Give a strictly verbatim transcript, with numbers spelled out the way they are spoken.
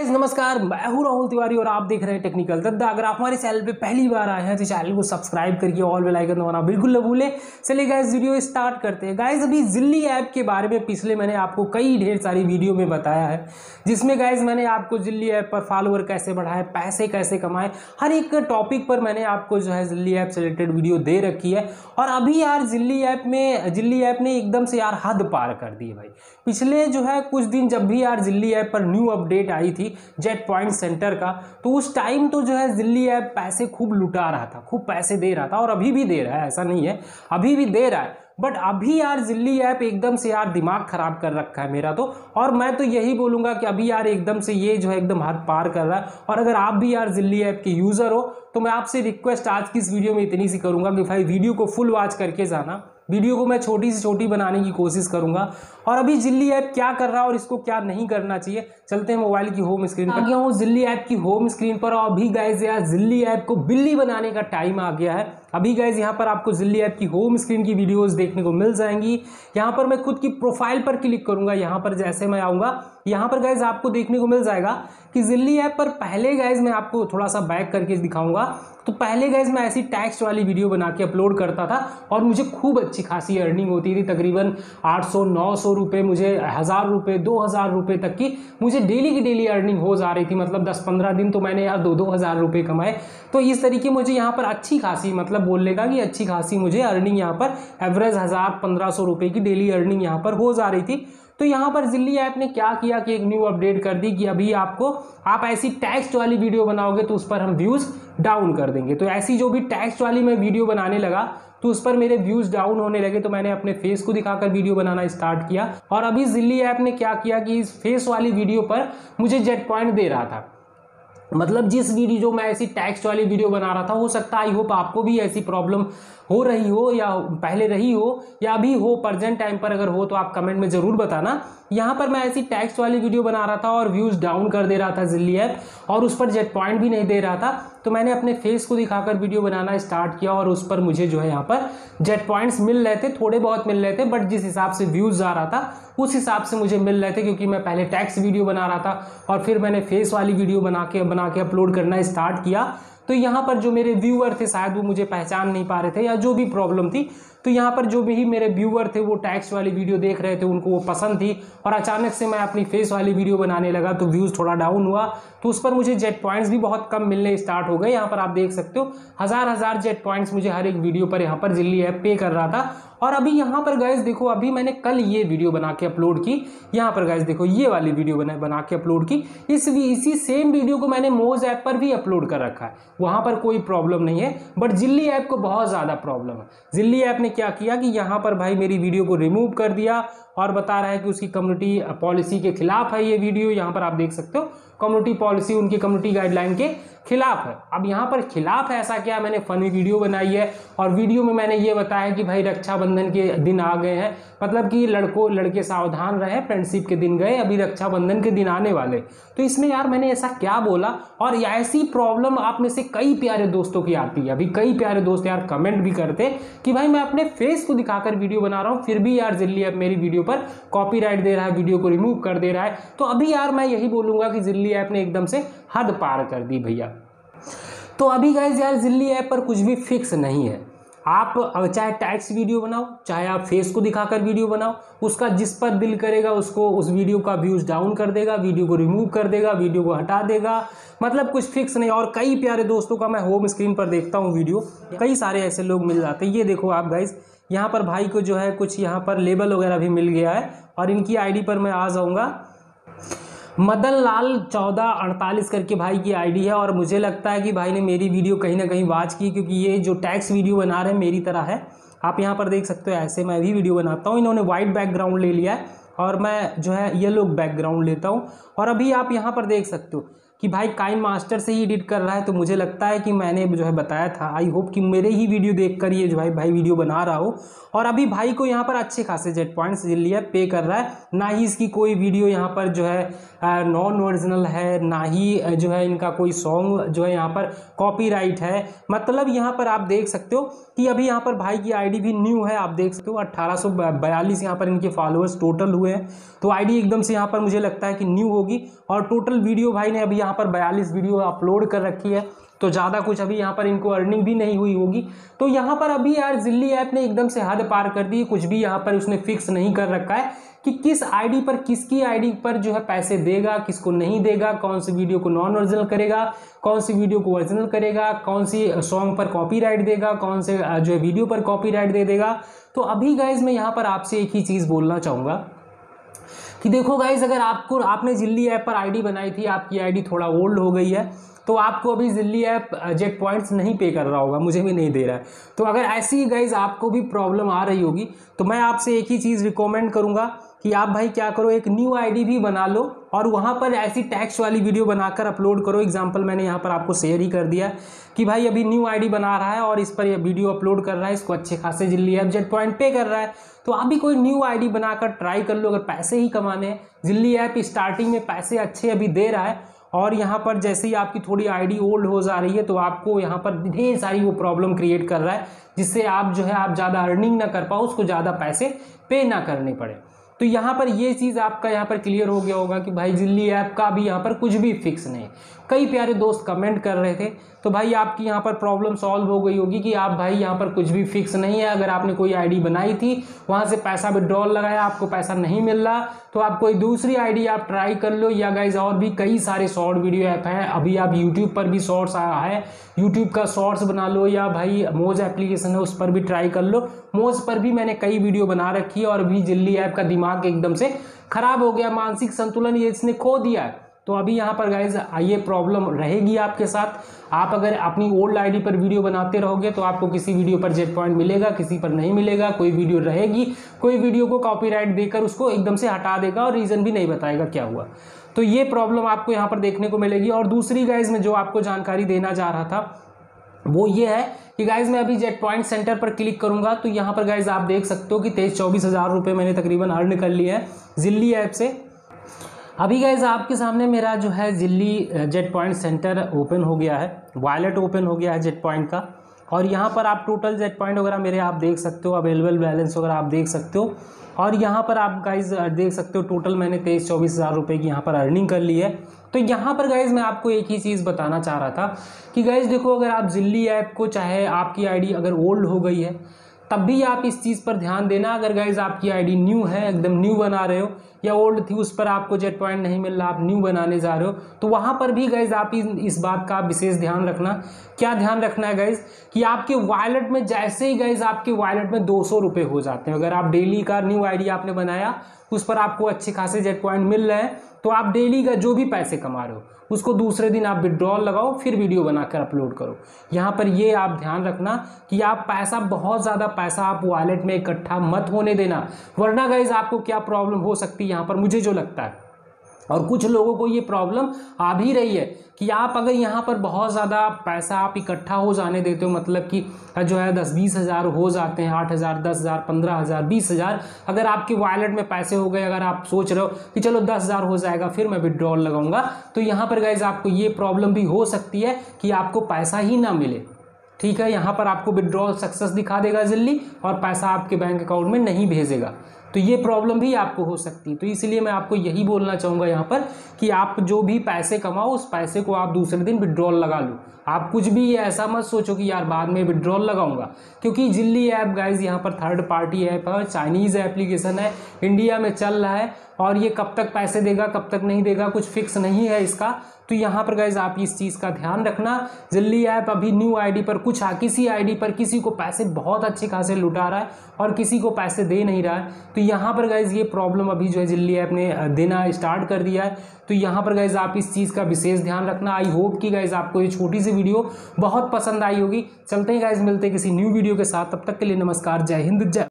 Guys नमस्कार, मैं हूं राहुल तिवारी और आप देख रहे हैं टेक्निकल दद्दा। अगर आप हमारे चैनल पे पहली बार आए हैं तो चैनल को सब्सक्राइब करके ऑल बेल आइकन दबाना बिल्कुल न भूलें। चलिए गाइस वीडियो स्टार्ट करते हैं। गाइस अभी जिल्ली ऐप के बारे में पिछले मैंने आपको कई ढेर सारी वीडियो में बताया है, जिसमें गाइस मैंने आपको जिल्ली ऐप पर फॉलोअर कैसे बढ़ाए, पैसे कैसे कमाए, हर एक टॉपिक पर मैंने आपको जो है जिल्ली ऐप से रिलेटेड वीडियो दे रखी है। और अभी यार जिल्ली ऐप में जिल्ली ऐप ने एकदम से यार हद पार कर दी है भाई। पिछले जो है कुछ दिन जब भी यार जिल्ली ऐप पर न्यू अपडेट आई थी जेट पॉइंट सेंटर का, तो उस टाइम तो जो है जिल्ली ऐप पैसे खूब लुटा रहा था, खूब पैसे दे रहा था और अभी भी दे रहा है, ऐसा नहीं है, अभी भी दे रहा है। बट अभी यार जिल्ली ऐप एकदम से यार दिमाग खराब कर रखा है मेरा तो, और मैं तो यही बोलूँगा कि अभी यार एकदम से ये जो है एकदम हद पार कर रहा है। और अगर आप भी यार जिल्ली ऐप के यूज़र हो तो मैं आपसे रिक्वेस्ट आज की इस वीडियो में इतनी सी करूँगा कि भाई वीडियो को फुल वॉच करके जाना, वीडियो को मैं छोटी से छोटी बनाने की कोशिश करूंगा। और अभी जिल्ली ऐप क्या कर रहा है और इसको क्या नहीं करना चाहिए, चलते हैं मोबाइल की होम स्क्रीन पर। आ गया हूँ जिल्ली ऐप की होम स्क्रीन पर और अभी गाइज यार जिल्ली ऐप को बिल्ली बनाने का टाइम आ गया है। अभी गाइज यहाँ पर आपको जिल्ली ऐप की होम स्क्रीन की वीडियोस देखने को मिल जाएंगी। यहाँ पर मैं खुद की प्रोफाइल पर क्लिक करूंगा, यहाँ पर जैसे मैं आऊँगा यहाँ पर गाइज आपको देखने को मिल जाएगा कि जिल्ली ऐप पर पहले गाइज मैं आपको थोड़ा सा बैक करके दिखाऊंगा। तो पहले गाइज मैं ऐसी टैक्स वाली वीडियो बना के अपलोड करता था और मुझे खूब अच्छी खासी अर्निंग होती थी, तकरीबन आठ सौ नौ सौ रुपये, मुझे हज़ार रुपये दो हज़ार रुपये तक की मुझे डेली की डेली अर्निंग हो जा रही थी। मतलब दस पंद्रह दिन तो मैंने यार दो दो हज़ार रुपये कमाए। तो इस तरीके मुझे यहाँ पर अच्छी खासी, मतलब बोलने का कि अच्छी खासी मुझे अर्निंग यहाँ पर एवरेज हज़ार पंद्रह सौ रुपये की डेली अर्निंग यहाँ पर हो जा रही थी। तो यहाँ पर जिल्ली ऐप ने क्या किया कि एक न्यू अपडेट कर दी कि अभी आपको आप ऐसी टेक्स्ट वाली वीडियो बनाओगे तो उस पर हम व्यूज़ डाउन कर देंगे। तो ऐसी जो भी टेक्स्ट वाली मैं वीडियो बनाने लगा तो उस पर मेरे व्यूज़ डाउन होने लगे। तो मैंने अपने फेस को दिखाकर वीडियो बनाना स्टार्ट किया और अभी जिल्ली ऐप ने क्या किया कि इस फेस वाली वीडियो पर मुझे जेट पॉइंट दे रहा था। मतलब जिस वीडियो जो मैं ऐसी टेक्स्ट वाली वीडियो बना रहा था, हो सकता है आई होप आपको भी ऐसी प्रॉब्लम हो रही हो या पहले रही हो या अभी हो, प्रेजेंट टाइम पर अगर हो तो आप कमेंट में ज़रूर बताना। यहाँ पर मैं ऐसी टेक्स्ट वाली वीडियो बना रहा था और व्यूज़ डाउन कर दे रहा था जिल्ली ऐप, और उस पर जेट पॉइंट भी नहीं दे रहा था। तो मैंने अपने फेस को दिखाकर वीडियो बनाना स्टार्ट किया और उस पर मुझे जो है यहाँ पर जेट पॉइंट्स मिल रहे थे, थोड़े बहुत मिल रहे थे, बट जिस हिसाब से व्यूज़ आ रहा था उस हिसाब से मुझे मिल रहे थे, क्योंकि मैं पहले टेक्स्ट वीडियो बना रहा था और फिर मैंने फेस वाली वीडियो बना के बना के अपलोड करना स्टार्ट किया। तो यहाँ पर जो मेरे व्यूअर थे शायद वो मुझे पहचान नहीं पा रहे थे या जो भी प्रॉब्लम थी, तो यहाँ पर जो भी मेरे व्यूअर थे वो टैक्स वाली वीडियो देख रहे थे, उनको वो पसंद थी। और अचानक से मैं अपनी फेस वाली वीडियो बनाने लगा तो व्यूज़ थोड़ा डाउन हुआ, तो उस पर मुझे जेट पॉइंट्स भी बहुत कम मिलने स्टार्ट हो गए। यहाँ पर आप देख सकते हो हज़ार हज़ार जेट पॉइंट्स मुझे हर एक वीडियो पर यहाँ पर जिल्ली ऐप पे कर रहा था। और अभी यहाँ पर गाइस देखो, अभी मैंने कल ये वीडियो बना के अपलोड की, यहाँ पर गाइस देखो ये वाली वीडियो बना बना के अपलोड की। इस इसी सेम वीडियो को मैंने मोज ऐप पर भी अपलोड कर रखा है, वहाँ पर कोई प्रॉब्लम नहीं है, बट जिल्ली ऐप को बहुत ज़्यादा प्रॉब्लम है। जिल्ली ऐप ने क्या किया कि यहाँ पर भाई मेरी वीडियो को रिमूव कर दिया और बता रहा है कि उसकी कम्युनिटी पॉलिसी के खिलाफ है ये वीडियो। यहाँ पर आप देख सकते हो कम्युनिटी पॉलिसी उनकी कम्युनिटी गाइडलाइन के खिलाफ है। अब यहाँ पर खिलाफ है ऐसा क्या, मैंने फनी वीडियो बनाई है और वीडियो में मैंने ये बताया कि भाई रक्षाबंधन के दिन आ गए हैं, मतलब कि लड़कों लड़के सावधान रहे, फ्रेंडशिप के दिन गए, अभी रक्षाबंधन के दिन आने वाले। तो इसमें यार मैंने ऐसा क्या बोला, और ऐसी प्रॉब्लम आप में से कई प्यारे दोस्तों की आती है। अभी कई प्यारे दोस्त यार कमेंट भी करते कि भाई मैं अपने फेस को दिखाकर वीडियो बना रहा हूँ फिर भी यार जिल्ली ऐप मेरी वीडियो पर कॉपीराइट दे रहा है, वीडियो को रिमूव कर दे रहा है। तो अभी यार मैं यही बोलूँगा कि जिल्ली ऐप ने एकदम से हद पार कर दी भैया। तो अभी गाइज यार जिल्ली ऐप पर कुछ भी फिक्स नहीं है। आप चाहे टैक्स वीडियो बनाओ, चाहे आप फेस को दिखाकर वीडियो बनाओ, उसका जिस पर दिल करेगा उसको उस वीडियो का व्यूज़ डाउन कर देगा, वीडियो को रिमूव कर देगा, वीडियो को हटा देगा, मतलब कुछ फिक्स नहीं। और कई प्यारे दोस्तों का मैं होम स्क्रीन पर देखता हूँ वीडियो, कई सारे ऐसे लोग मिल जाते हैं। ये देखो आप गाइज, यहाँ पर भाई को जो है कुछ यहाँ पर लेबल वगैरह भी मिल गया है और इनकी आई डी पर मैं आ जाऊँगा, मदन लाल चौदह अड़तालीस करके भाई की आईडी है। और मुझे लगता है कि भाई ने मेरी वीडियो कहीं ना कहीं वॉच की, क्योंकि ये जो टैक्स वीडियो बना रहे हैं मेरी तरह है। आप यहाँ पर देख सकते हो ऐसे मैं भी वीडियो बनाता हूँ। इन्होंने वाइट बैकग्राउंड ले लिया है और मैं जो है येलो बैकग्राउंड लेता हूँ। और अभी आप यहाँ पर देख सकते हो कि भाई काइन मास्टर से ही एडिट कर रहा है, तो मुझे लगता है कि मैंने जो है बताया था, आई होप कि मेरे ही वीडियो देखकर ये जो भाई भाई वीडियो बना रहा हो। और अभी भाई को यहाँ पर अच्छे खासे जेट पॉइंट्स जिल्ली पे कर रहा है, ना ही इसकी कोई वीडियो यहाँ पर जो है नॉन ओरिजिनल है, ना ही जो है इनका कोई सॉन्ग जो है यहाँ पर कॉपीराइट है। मतलब यहाँ पर आप देख सकते हो कि अभी यहाँ पर भाई की आईडी भी न्यू है, आप देख सकते हो अट्ठारह सौ बयालीस यहाँ पर इनके फॉलोअर्स टोटल हुए हैं। तो आईडी एकदम से यहाँ पर मुझे लगता है कि न्यू होगी। और टोटल वीडियो भाई ने अभी यहाँ पर बयालीस वीडियो अपलोड कर रखी है, तो ज़्यादा कुछ अभी यहाँ पर इनको अर्निंग भी नहीं हुई होगी। तो यहाँ पर अभी यार जिल्ली ऐप ने एकदम से हद पार कर दी, कुछ भी यहाँ पर उसने फिक्स नहीं कर रखा है कि किस आईडी पर किसकी आईडी पर जो है पैसे देगा, किसको नहीं देगा, कौन सी वीडियो को नॉन ओरिजिनल करेगा, कौन सी वीडियो को ओरिजिनल करेगा, कौन सी सॉन्ग पर कॉपीराइट देगा, कौन से जो है वीडियो पर कॉपीराइट दे देगा। तो अभी गाइज मैं यहाँ पर आपसे एक ही चीज़ बोलना चाहूँगा कि देखो गाइज, अगर आपको आपने जिल्ली ऐप पर आईडी बनाई थी, आपकी आईडी थोड़ा ओल्ड हो गई है, तो आपको अभी जिल्ली ऐप जेट पॉइंट्स नहीं पे कर रहा होगा, मुझे भी नहीं दे रहा है। तो अगर ऐसी गाइज आपको भी प्रॉब्लम आ रही होगी, तो मैं आपसे एक ही चीज़ रिकमेंड करूंगा कि आप भाई क्या करो, एक न्यू आईडी भी बना लो और वहाँ पर ऐसी टैक्स वाली वीडियो बनाकर अपलोड करो। एग्जांपल मैंने यहाँ पर आपको शेयर ही कर दिया कि भाई अभी न्यू आईडी बना रहा है और इस पर यह वीडियो अपलोड कर रहा है, इसको अच्छे खासे जिल्ली ऐप जेट पॉइंट पे कर रहा है। तो अभी कोई न्यू आईडी बनाकर ट्राई कर लो, अगर पैसे ही कमाने हैं। जिल्ली ऐप स्टार्टिंग में पैसे अच्छे अभी दे रहा है, और यहाँ पर जैसे ही आपकी थोड़ी आईडी ओल्ड हो जा रही है तो आपको यहाँ पर ढेर सारी वो प्रॉब्लम क्रिएट कर रहा है, जिससे आप जो है आप ज़्यादा अर्निंग ना कर पाओ, उसको ज़्यादा पैसे पे ना करने पड़े। तो यहाँ पर ये चीज़ आपका यहाँ पर क्लियर हो गया होगा कि भाई जिल्ली ऐप का भी यहाँ पर कुछ भी फिक्स नहीं। कई प्यारे दोस्त कमेंट कर रहे थे, तो भाई आपकी यहाँ पर प्रॉब्लम सॉल्व हो गई होगी कि आप भाई यहाँ पर कुछ भी फिक्स नहीं है। अगर आपने कोई आईडी बनाई थी, वहाँ से पैसा विड्रॉल लगाया, आपको पैसा नहीं मिल रहा, तो आप कोई दूसरी आईडी आप ट्राई कर लो। या गाइज और भी कई सारे शॉर्ट वीडियो ऐप हैं, अभी आप यूट्यूब पर भी शॉर्ट्स आया है, यूट्यूब का शॉर्ट्स बना लो, या भाई मोज एप्लीकेशन है उस पर भी ट्राई कर लो। मोज पर भी मैंने कई वीडियो बना रखी है, और अभी जिल्ली ऐप का दिमाग एकदम से खराब हो गया, मानसिक संतुलन ये इसने खो दिया है। तो अभी यहाँ पर गाइज ये प्रॉब्लम रहेगी आपके साथ। आप अगर अपनी ओल्ड आईडी पर वीडियो बनाते रहोगे तो आपको किसी वीडियो पर जेट पॉइंट मिलेगा, किसी पर नहीं मिलेगा। कोई वीडियो रहेगी, कोई वीडियो को कॉपीराइट देकर उसको एकदम से हटा देगा और रीज़न भी नहीं बताएगा क्या हुआ। तो ये प्रॉब्लम आपको यहाँ पर देखने को मिलेगी। और दूसरी गाइज में जो आपको जानकारी देना चाह रहा था वो ये है कि गाइज मैं अभी जेट पॉइंट सेंटर पर क्लिक करूंगा, तो यहाँ पर गाइज आप देख सकते हो कि तेईस चौबीस हज़ार रुपये मैंने तकरीबन अर्न कर लिए हैं जिल्ली ऐप से। अभी गाइज आपके सामने मेरा जो है जिल्ली जेट पॉइंट सेंटर ओपन हो गया है, वॉलेट ओपन हो गया है जेट पॉइंट का। और यहाँ पर आप टोटल जेट पॉइंट वगैरह मेरे आप देख सकते हो, अवेलेबल बैलेंस वगैरह आप देख सकते हो। और यहाँ पर आप गाइज देख सकते हो टोटल मैंने तेईस चौबीस हज़ार रुपये की यहाँ पर अर्निंग कर ली है। तो यहाँ पर गाइज मैं आपको एक ही चीज़ बताना चाह रहा था कि गाइज देखो, अगर आप जिल्ली ऐप को, चाहे आपकी आईडी अगर ओल्ड हो गई है तब भी आप इस चीज़ पर ध्यान देना। अगर गाइज आपकी आईडी न्यू है, एकदम न्यू बना रहे हो, या ओल्ड थी उस पर आपको जेट पॉइंट नहीं मिल रहा, आप न्यू बनाने जा रहे हो, तो वहाँ पर भी गाइज आप इस बात का विशेष ध्यान रखना। क्या ध्यान रखना है गाइज कि आपके वॉलेट में जैसे ही गाइज आपके वॉलेट में दो सौ रुपये हो जाते हैं, अगर आप डेली का न्यू आईडी आपने बनाया, उस पर आपको अच्छे खासे जेट पॉइंट मिल रहे हैं, तो आप डेली का जो भी पैसे कमा रहे हो उसको दूसरे दिन आप विड्रॉल लगाओ, फिर वीडियो बनाकर अपलोड करो। यहाँ पर ये आप ध्यान रखना कि आप पैसा, बहुत ज़्यादा पैसा आप वॉलेट में इकट्ठा मत होने देना, वरना गाइज आपको क्या प्रॉब्लम हो सकती है यहाँ पर मुझे जो लगता है, और कुछ लोगों को ये प्रॉब्लम आ भी रही है कि आप अगर यहाँ पर बहुत ज़्यादा पैसा आप इकट्ठा हो जाने देते हो, मतलब कि जो है दस बीस हज़ार हो जाते हैं, आठ हज़ार दस हज़ार पंद्रह हज़ार बीस हज़ार अगर आपके वॉलेट में पैसे हो गए, अगर आप सोच रहे हो कि चलो दस हज़ार हो जाएगा फिर मैं विड्रॉल लगाऊंगा, तो यहाँ पर गाइज आपको ये प्रॉब्लम भी हो सकती है कि आपको पैसा ही ना मिले। ठीक है, यहाँ पर आपको विड्रॉल सक्सेस दिखा देगा जिल्ली, और पैसा आपके बैंक अकाउंट में नहीं भेजेगा, तो ये प्रॉब्लम भी आपको हो सकती है। तो इसलिए मैं आपको यही बोलना चाहूँगा यहाँ पर कि आप जो भी पैसे कमाओ उस पैसे को आप दूसरे दिन विड्रॉल लगा लो। आप कुछ भी ऐसा मत सोचो कि यार बाद में विड्रॉल लगाऊंगा, क्योंकि जिल्ली ऐप गाइज यहाँ पर थर्ड पार्टी ऐप है, चाइनीज़ एप्लीकेशन है, इंडिया में चल रहा है, और ये कब तक पैसे देगा कब तक नहीं देगा कुछ फिक्स नहीं है इसका। तो यहाँ पर गाइज आप इस चीज़ का ध्यान रखना। जिल्ली ऐप अभी न्यू आईडी पर कुछ किसी आईडी पर किसी को पैसे बहुत अच्छे खासे लुटा रहा है और किसी को पैसे दे नहीं रहा है। तो यहाँ पर गाइज ये प्रॉब्लम अभी जो है जिल्ली ऐप ने देना स्टार्ट कर दिया है। तो यहाँ पर गाइज आप इस चीज़ का विशेष ध्यान रखना। आई होप कि गाइज आपको ये छोटी सी वीडियो बहुत पसंद आई होगी। चलते हैं गाइज, मिलते हैं किसी न्यू वीडियो के साथ, तब तक के लिए नमस्कार, जय हिंद, जय